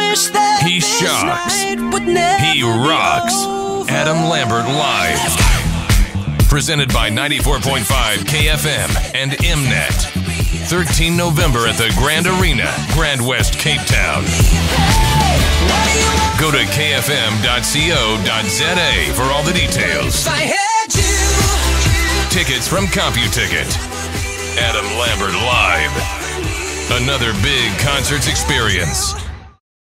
He shocks. He rocks. Adam Lambert Live. Presented by 94.5 KFM and Mnet. 13 November at the Grand Arena, Grand West, Cape Town. Go to kfm.co.za for all the details. Tickets from CompuTicket. Adam Lambert Live. Another big concerts experience.